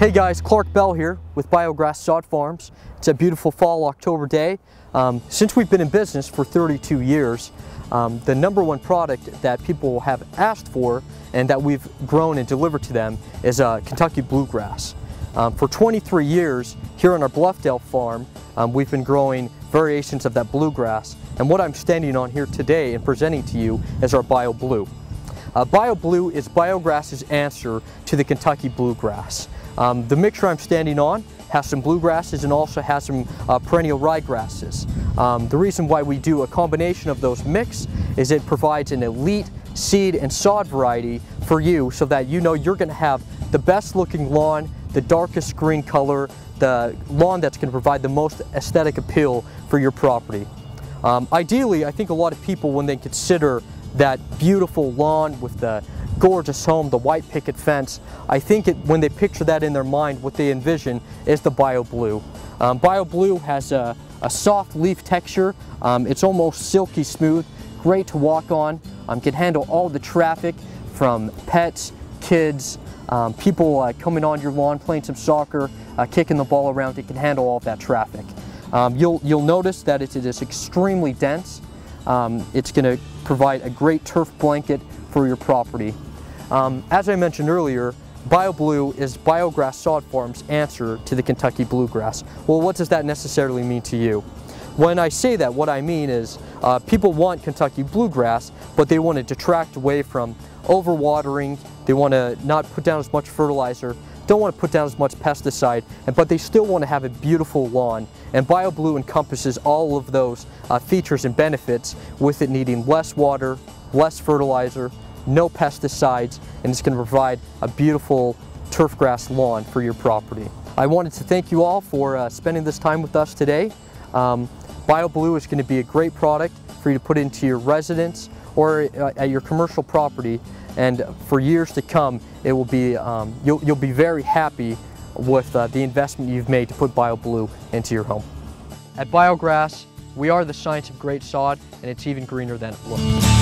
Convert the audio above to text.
Hey guys, Clark Bell here with Biograss Sod Farms. It's a beautiful fall October day. Since we've been in business for 32 years, the number one product that people have asked for and that we've grown and delivered to them is Kentucky Bluegrass. For 23 years here on our Bluffdale farm, we've been growing variations of that bluegrass, and what I'm standing on here today and presenting to you is our BioBlue. BioBlue is Biograss's answer to the Kentucky Bluegrass. The mixture I'm standing on has some bluegrasses and also has some perennial ryegrasses. The reason why we do a combination of those mix is it provides an elite seed and sod variety for you so that you know you're going to have the best looking lawn, the darkest green color, the lawn that's going to provide the most aesthetic appeal for your property. Ideally, I think a lot of people, when they consider that beautiful lawn with the gorgeous home, the white picket fence, I think when they picture that in their mind, what they envision is the BioBlue. BioBlue has a soft leaf texture. It's almost silky smooth, great to walk on, can handle all the traffic from pets, kids, people coming on your lawn, playing some soccer, kicking the ball around. It can handle all of that traffic. You'll notice that it is extremely dense. It's going to provide a great turf blanket for your property. As I mentioned earlier, BioBlue is Biograss Sod Farm's answer to the Kentucky Bluegrass. Well, what does that necessarily mean to you? When I say that, what I mean is people want Kentucky Bluegrass, but they want to detract away from overwatering. They want to not put down as much fertilizer, don't want to put down as much pesticide, but they still want to have a beautiful lawn. And BioBlue encompasses all of those features and benefits, with it needing less water, less fertilizer, no pesticides, and it's going to provide a beautiful turfgrass lawn for your property. I wanted to thank you all for spending this time with us today. BioBlue is going to be a great product for you to put into your residence or at your commercial property, and for years to come, it will be you'll be very happy with the investment you've made to put BioBlue into your home. At Biograss, we are the science of great sod, and it's even greener than it looks.